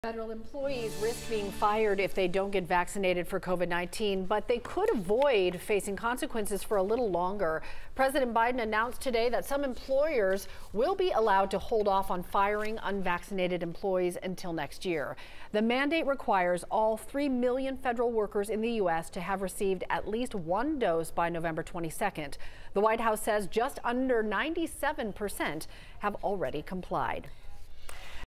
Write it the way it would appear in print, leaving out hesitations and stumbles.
Federal employees risk being fired if they don't get vaccinated for COVID-19, but they could avoid facing consequences for a little longer. President Biden announced today that some employers will be allowed to hold off on firing unvaccinated employees until next year. The mandate requires all 3 million federal workers in the U.S. to have received at least one dose by November 22nd. The White House says just under 97% have already complied.